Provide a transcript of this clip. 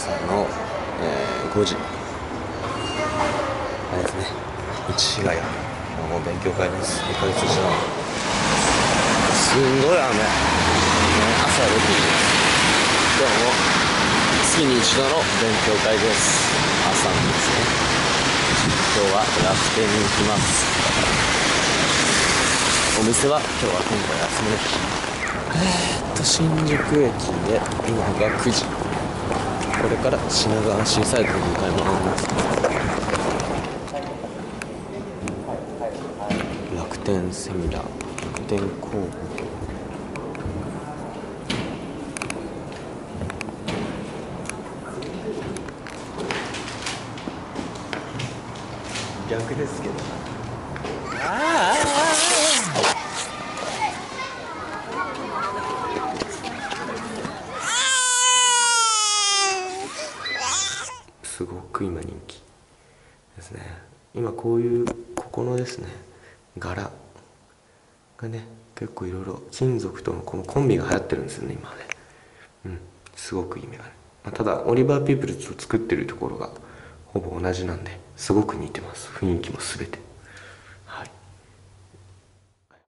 朝の、5時あれですね、市ヶ谷の勉強会です。1ヶ月以上すんごい雨、朝6時です。今日も月に一度の勉強会です。朝なんですね。今日は楽天に行きます。お店は今日は今回休みの日。新宿駅で今が9時。これから品川シーサイドに向かいます。楽天セミナー、楽天工房。逆ですけど。すごく今人気ですね。今こういうここのですね柄がね結構いろいろ金属とのこのコンビが流行ってるんですよね今ね。すごく意味がある。ただオリバーピープルズを作ってるところがほぼ同じなんですごく似てます。雰囲気も全て。